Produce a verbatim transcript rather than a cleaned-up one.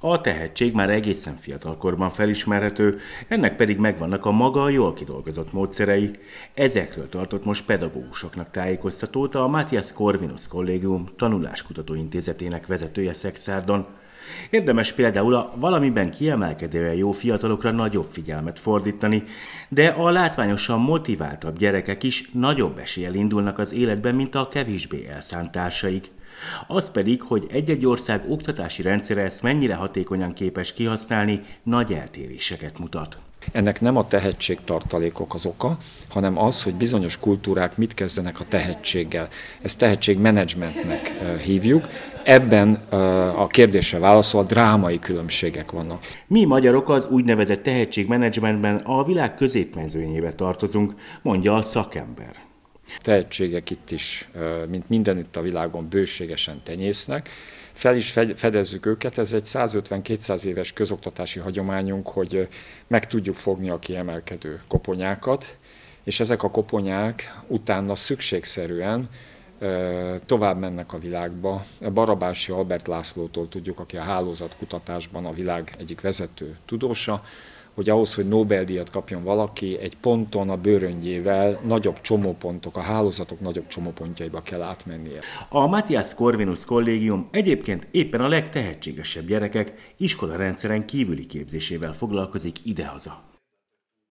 A tehetség már egészen fiatalkorban felismerhető, ennek pedig megvannak a maga jól kidolgozott módszerei. Ezekről tartott most pedagógusoknak tájékoztatót a Matthias Corvinus Kollégium Tanuláskutató Intézetének vezetője Szekszárdon. Érdemes például a valamiben kiemelkedően jó fiatalokra nagyobb figyelmet fordítani, de a látványosan motiváltabb gyerekek is nagyobb eséllyel indulnak az életben, mint a kevésbé elszánt társaik. Az pedig, hogy egy-egy ország oktatási rendszere ezt mennyire hatékonyan képes kihasználni, nagy eltéréseket mutat. Ennek nem a tehetségtartalékok az oka, hanem az, hogy bizonyos kultúrák mit kezdenek a tehetséggel. Ezt tehetségmenedzsmentnek hívjuk. Ebben a kérdésre válaszolva drámai különbségek vannak. Mi magyarok az úgynevezett tehetségmenedzsmentben a világ középmezőnyébe tartozunk, mondja a szakember. Tehetségek itt is, mint mindenütt a világon bőségesen tenyésznek. Fel is fedezzük őket, ez egy százötven-kétszáz éves közoktatási hagyományunk, hogy meg tudjuk fogni a kiemelkedő koponyákat, és ezek a koponyák utána szükségszerűen tovább mennek a világba. Barabási Albert Lászlótól tudjuk, aki a hálózatkutatásban a világ egyik vezető tudósa, hogy ahhoz, hogy Nobel-díjat kapjon valaki, egy ponton a bőröngyével nagyobb csomópontok, a hálózatok nagyobb csomópontjaiba kell átmennie. A Matthias Corvinus Kollégium egyébként éppen a legtehetségesebb gyerekek iskolarendszeren kívüli képzésével foglalkozik idehaza.